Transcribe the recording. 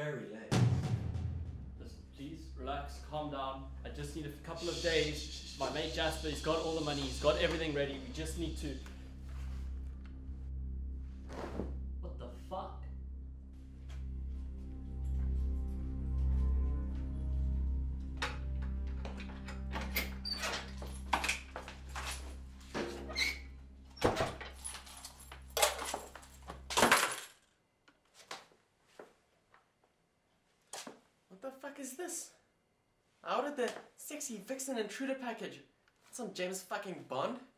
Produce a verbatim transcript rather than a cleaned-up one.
very late. Listen, please relax, calm down. I just need a couple of days. My mate Jasper, he's got all the money, he's got everything ready. We just need to... What the fuck? What the fuck is this? I ordered the sexy vixen intruder package. Some James fucking Bond.